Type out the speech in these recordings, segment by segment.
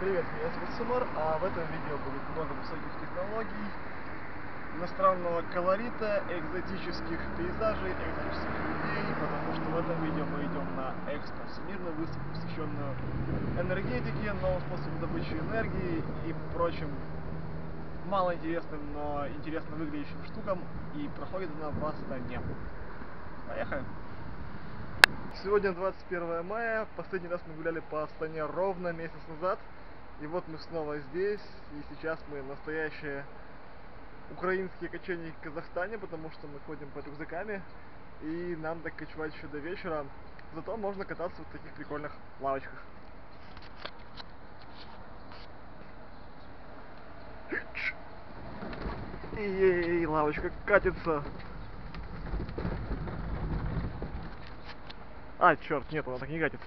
Привет, меня зовут Сумар, а в этом видео будет много высоких технологий, иностранного колорита, экзотических пейзажей, экзотических людей, потому что в этом видео мы идем на Экспо, всемирную выставку, посвященную энергетике, новым способам добычи энергии и прочим малоинтересным, но интересно выглядящим штукам, и проходит она в Астане. Поехали! Сегодня 21 мая, последний раз мы гуляли по Астане ровно месяц назад, и вот мы снова здесь, и сейчас мы настоящие украинские кочевники в Казахстане, потому что мы ходим под рюкзаками, и нам так кочевать еще до вечера, зато можно кататься в таких прикольных лавочках. Ей, лавочка катится. А, черт, нет, она так не катится.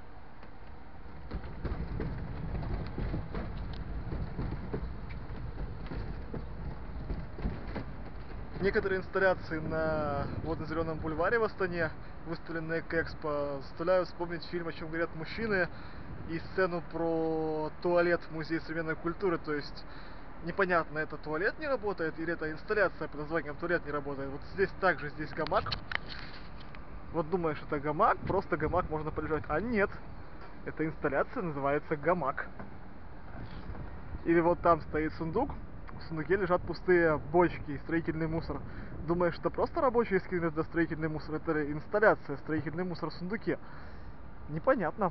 Некоторые инсталляции на водно-зеленом бульваре в Астане, выставленные к Экспо, заставляют вспомнить фильм «О чем говорят мужчины» и сцену про туалет в Музее современной культуры. То есть непонятно, это туалет не работает или это инсталляция под названием «Туалет не работает». Вот здесь также, здесь гамак. Вот думаешь, это гамак, просто гамак можно полежать. А нет, эта инсталляция называется гамак. Или вот там стоит сундук, в сундуке лежат пустые бочки, строительный мусор. Думаешь, это просто рабочие скинули за строительный мусор? Это инсталляция, строительный мусор в сундуке. Непонятно.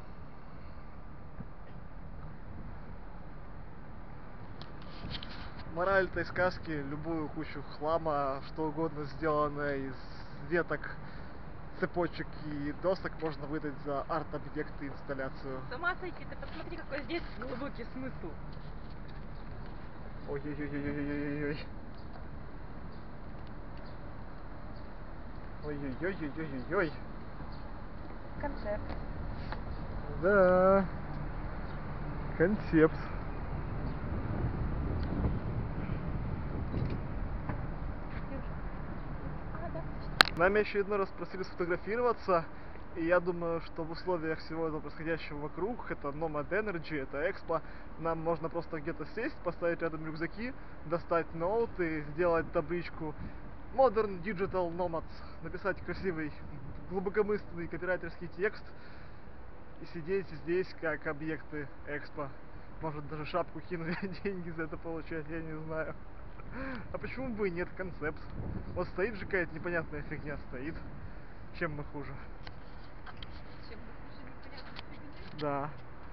Мораль этой сказки: любую кучу хлама, что угодно сделанное из веток, цепочек и досок можно выдать за арт-объекты, инсталляцию. С ума сойти, ты посмотри, какой здесь глубокий смысл. Ой-ой-ой-ой-ой-ой-ой. Ой-ой-ой-ой-ой-ой. Концепт. Да. Концепт. Нами очередной раз просили сфотографироваться, и я думаю, что в условиях всего этого происходящего вокруг, это Nomad Energy, это Экспо, нам можно просто где-то сесть, поставить рядом рюкзаки, достать ноут и сделать табличку Modern Digital Nomads, написать красивый, глубокомысленный копирайтерский текст и сидеть здесь как объекты Экспо. Может, даже шапку кинули, деньги за это получать, я не знаю. А почему бы и нет? Концепт. Вот стоит же какая-то непонятная фигня, стоит. Чем мы хуже? Чем мы хуже непонятной фигни? Да.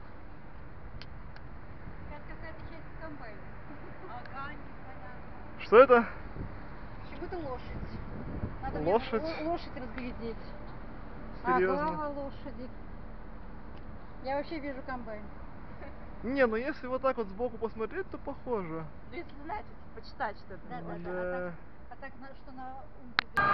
Это какая-то часть комбайна. Ага, непонятно. Что это? Почему-то лошадь. Надо Лошадь? мне лошадь разглядеть. Серьезно? А, голова лошади. Я вообще вижу комбайн. Не, ну если вот так вот сбоку посмотреть, то похоже. Ну если знать, если почитать что-то. Да. А так что на ум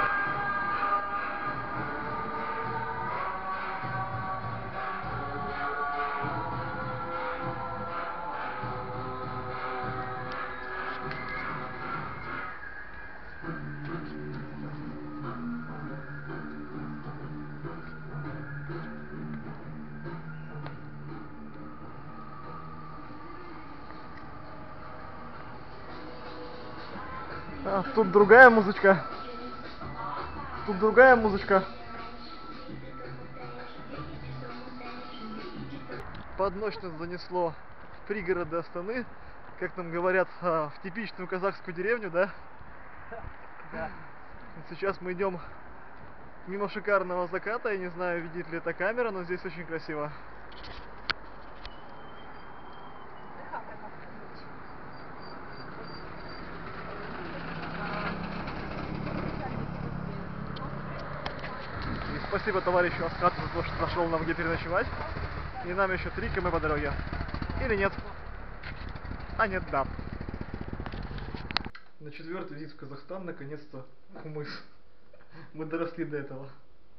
А, тут другая музычка. Тут другая музычка. Под ночь нас занесло в пригороды Астаны, как нам говорят, в типичную казахскую деревню, да? Да. Сейчас мы идем мимо шикарного заката. Я не знаю, видит ли эта камера, но здесь очень красиво. И спасибо товарищу Аскату за то, что нашел нам где переночевать. И нам еще 3 км по дороге. Или нет? А нет, да. На 4-й визит в Казахстан наконец-то хумыс. Мы доросли до этого.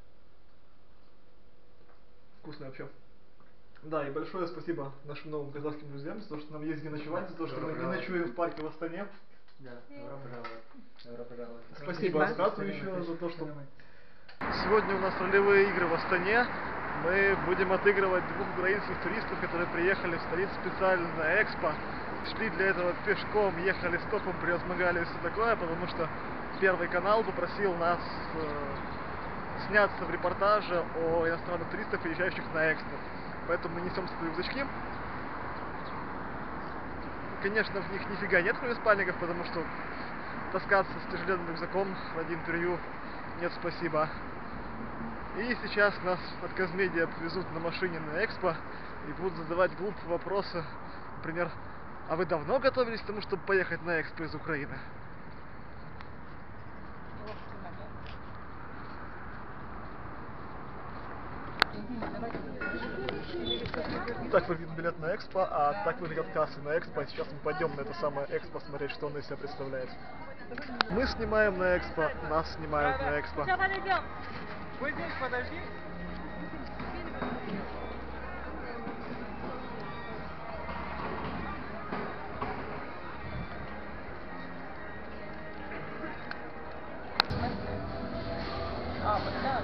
Вкусно вообще. Да, и большое спасибо нашим новым казахским друзьям за то, что нам есть где ночевать, за то, что мы не ночуем в парке в Астане. Да, добро пожаловать. Добро пожаловать. Спасибо Аскату еще за то, что... Сегодня у нас ролевые игры в Астане. Мы будем отыгрывать двух украинских туристов, которые приехали в столицу специально на Экспо. Шли для этого пешком, ехали стопом, превозмогали и все такое, потому что Первый канал попросил нас сняться в репортаже о иностранных туристах, приезжающих на Экспо. Поэтому мы несем свои рюкзачки. Конечно, в них нифига нет спальников, потому что таскаться с тяжеленным рюкзаком ради интервью нет, спасибо. И сейчас нас от Казмедиа повезут на машине на Экспо и будут задавать глупые вопросы. Например, а вы давно готовились к тому, чтобы поехать на Экспо из Украины? Так выглядит билет на Экспо, а так выглядят кассы на Экспо. Сейчас мы пойдем на это самое Экспо смотреть, что он из себя представляет. Мы снимаем на Экспо, нас снимают на Экспо. Сейчас подойдем. Вы здесь подожди. А, вот так.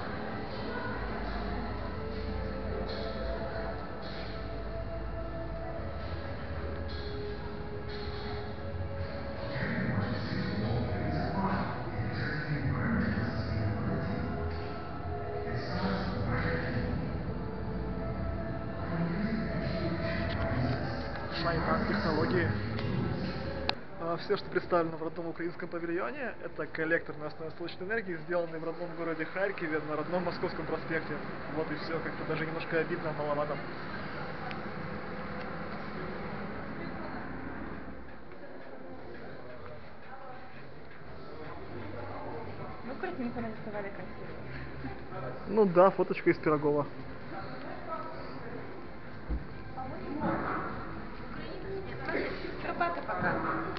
Шайтан технологии. Все, что представлено в родном украинском павильоне, это коллектор на основе солнечной энергии, сделанный в родном городе Харькове, на родном Московском проспекте. Вот и все, как-то даже немножко обидно, маловато. Ну, картинку нарисовали красиво. Ну да, фоточка из Пирогова. Копаты пока.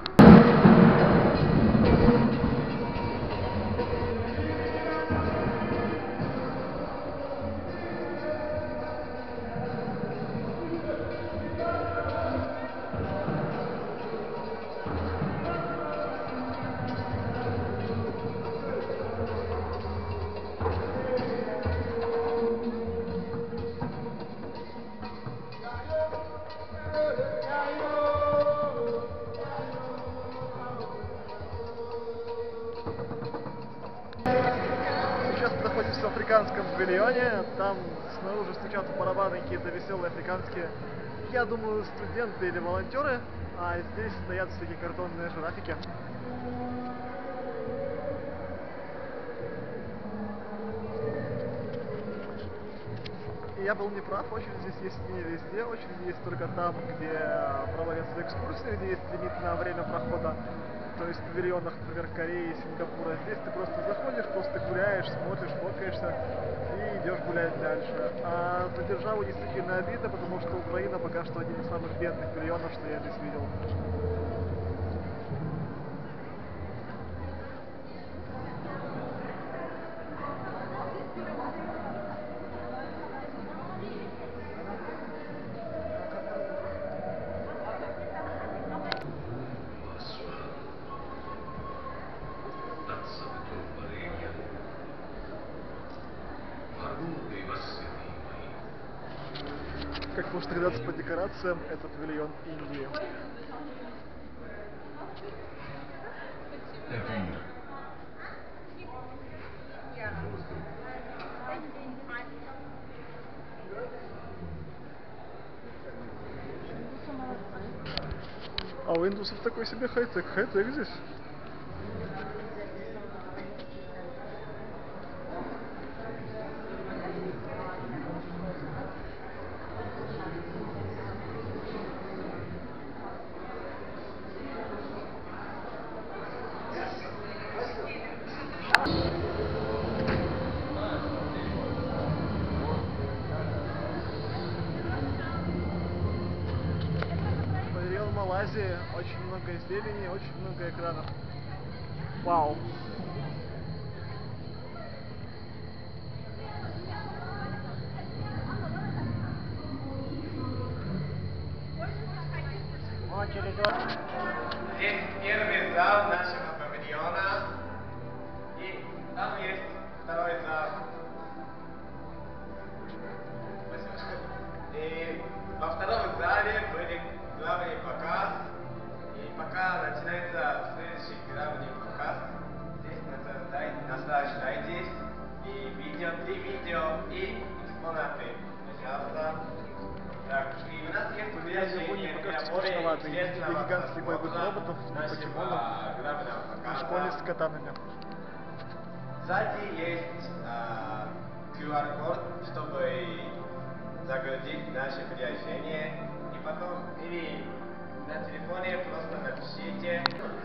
Сейчас мы находимся в африканском павильоне, там снаружи стучат барабаны какие-то веселые африканские, я думаю, студенты или волонтеры, а здесь стоят всякие картонные жирафики. И я был неправ, очередь здесь есть не везде, очередь есть только там, где проводятся экскурсии, где есть лимит на время прохода. То есть в павильонах, например, Кореи, Сингапура. Здесь ты просто заходишь, просто гуляешь, смотришь, фоткаешься и идешь гулять дальше. А за державу действительно обидно, потому что Украина пока что один из самых бедных павильонов, что я здесь видел. Как можно догадаться по декорациям, это павильон Индии. А у индусов такой себе хай-тек. Хай-тек здесь. Павильон Малайзии, очень много зелени, очень много экранов. Вау! Здесь первый зал нашего павильона. И там есть второй зал. И во втором зале были главный показ. И пока начинается следующий главный показ, здесь наслаждайтесь. И видео, 3 видео и экспонаты. Пожалуйста. Так, и у нас есть предложение для более интересного гигантских боевых роботов, нашего главного школе с показа. катанами. Сзади есть QR-код, чтобы загрузить наше приложение. И потом, или на телефоне просто напишите.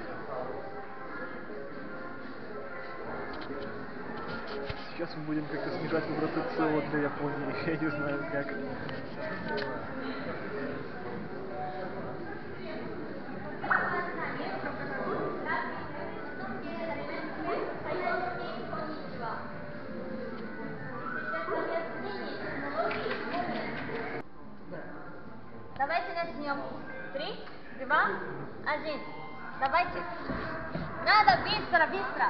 Сейчас мы будем как-то снижать выбросы СО для Японии. Я не знаю как. Давайте начнем. 3, 2, 1. Давайте. Надо быстро, быстро.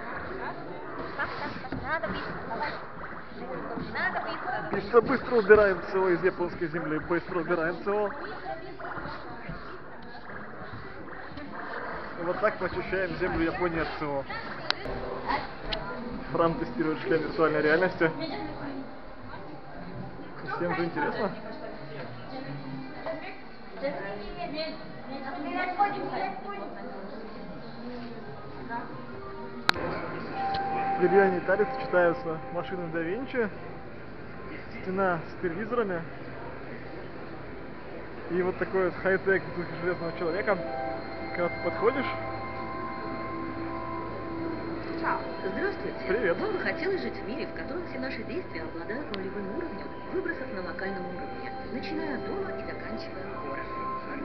Так. Надо быстро, давай. Надо быстро. Быстро убираем СО из японской земли. Быстро убираем СО. И вот так мы очищаем землю Японии от СО. Фран тестирует шлем виртуальной реальности. Всем же интересно. В павильоне Италии сочетаются машины да Винчи, стена с телевизорами и вот такой вот хай-тек дух железного человека. Когда ты подходишь... Здравствуйте. Привет. Вам бы хотелось жить в мире, в котором все наши действия обладают нулевым уровнем выбросов на локальном уровне, начиная от дома и заканчивая городом.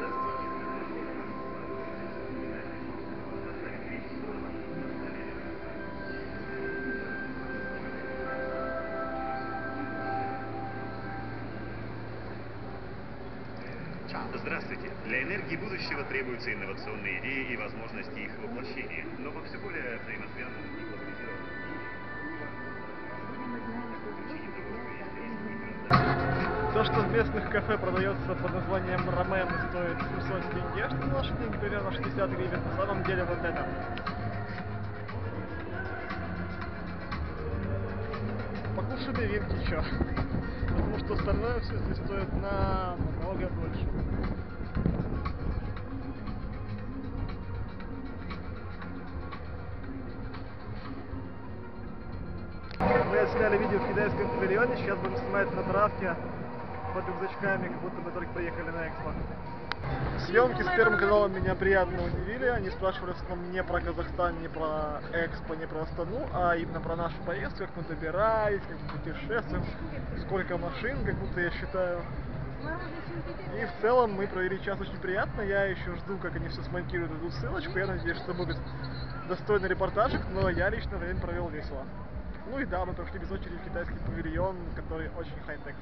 Здравствуйте. Для энергии будущего требуются инновационные идеи и возможности их воплощения. Но во все более взаимосвязанном и глобализированном То, что в местных кафе продается под названием рамен и стоит 700 тенге, что на наши деньги примерно 60 гривен, на самом деле вот это. Покушали винки, чё? Потому что остальное все здесь стоит намного больше. Мы сняли видео в китайском павильоне, сейчас будем снимать на травке под рюкзачками, как будто мы только приехали на экспо. Съемки с первым каналом меня приятно удивили. Они спрашивали в основном не про Казахстан, не про экспо, не про Астану, а именно про нашу поездку, как мы добирались, как мы путешествуем, сколько машин, как будто я считаю. И в целом мы провели час очень приятно. Я еще жду, как они все смонтируют, эту ссылочку. Я надеюсь, что будет достойный репортажик, но я лично время провел весело. Ну и да, мы прошли без очереди в китайский павильон, который очень хай-тек.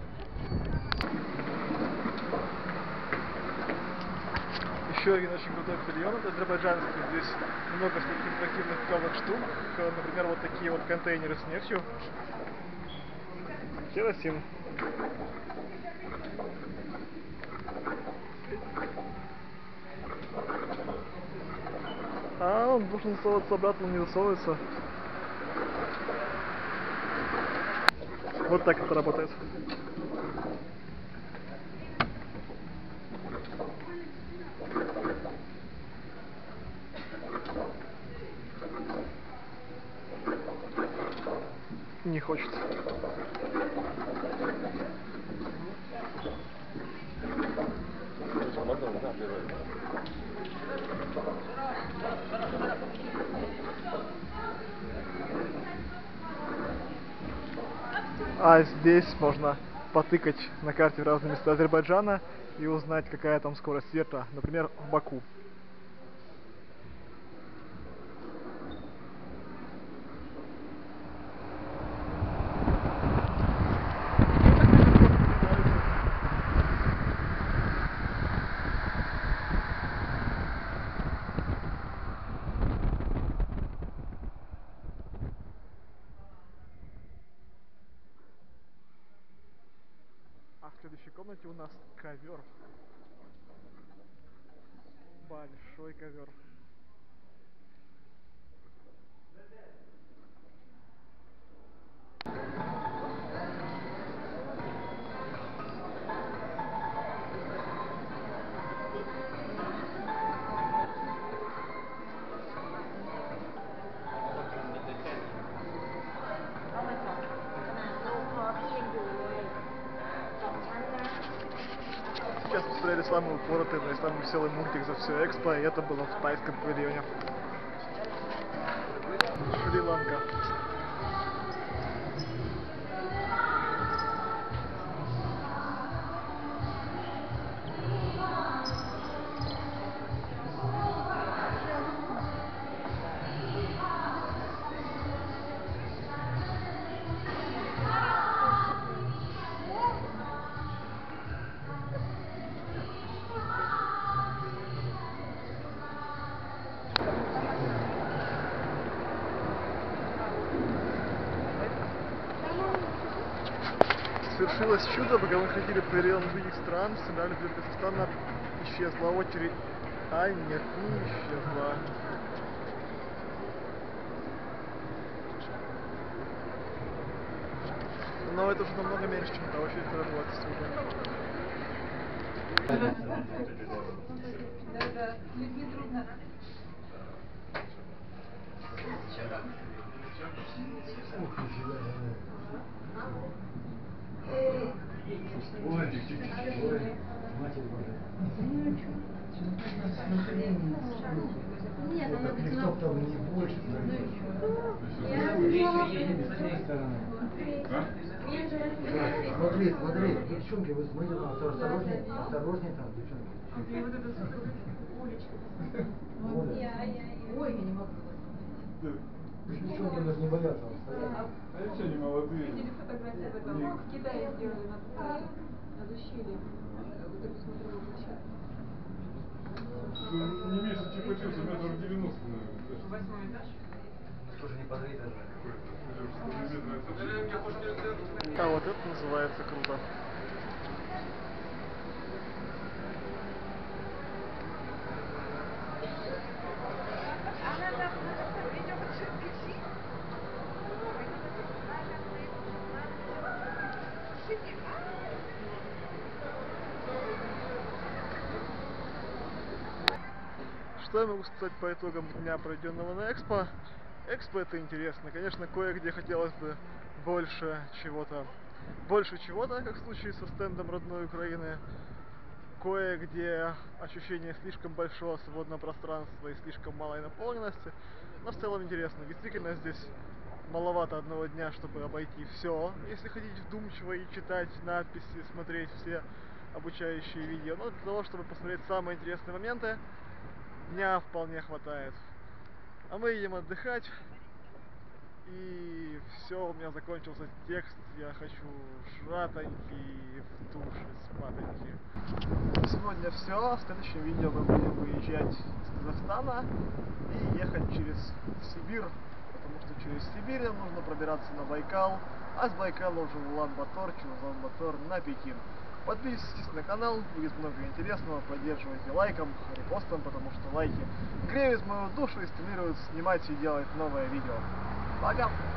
Еще один очень крутой павильон, это азербайджанский. Здесь много всяких интерактивных клевых штук, например, вот такие вот контейнеры с нефтью. Керосин. А он должен засовываться обратно, не засовывается. Вот так это работает. Не хочется. А здесь можно потыкать на карте в разные места Азербайджана и узнать, какая там скорость ветра, например, в Баку. А следующий комнате у нас ковер. Большой ковер. Сейчас посмотрели самый упоротый, но и самый веселый мультик за все экспо, и это было в тайском павильоне. Шри-Ланка. Свершилось чудо, пока мы ходили по району других стран, собирали для Казахстана, исчезла очередь. А нет, не исчезла. Но это уже намного меньше, чем та очередь, которая была сегодня. Да, с людьми трудно. Ой, матерь Божия. Нет, она Лифтов там не больше. Смотри, смотри, девчонки, вы смотрите, осторожнее, осторожнее там, девчонки. вот это Олечка. Ой, я не могу. Девчонки даже не боятся вам стоять. А я что, не молодые? Видели фотографии в этом? В Китае сделали над ущельем. Вот эту смотровую площадку. Не меньше чипачился, метров 90, наверное. 8-й этаж. Тоже не по 3 этажа. А вот это называется круто. Что я могу сказать по итогам дня, проведенного на Экспо? Экспо — это интересно. Конечно, кое-где хотелось бы больше чего-то, как в случае со стендом родной Украины. Кое-где ощущение слишком большого свободного пространства и слишком малой наполненности. Но в целом интересно. Действительно, здесь маловато одного дня, чтобы обойти все, если ходить вдумчиво и читать надписи, смотреть все обучающие видео. Но для того, чтобы посмотреть самые интересные моменты, дня вполне хватает. А мы едем отдыхать. И все, у меня закончился текст. Я хочу жратонький в душе спатоньки. Сегодня все. В следующем видео мы будем выезжать из Казахстана и ехать через Сибирь. Потому что через Сибирь нам нужно пробираться на Байкал, а с Байкала уже в Улан-Батор, через Улан-Батор на Пекин. Подписывайтесь на канал, будет много интересного, поддерживайте лайком, репостом, потому что лайки греют мою душу и стимулируют снимать и делать новое видео. Пока!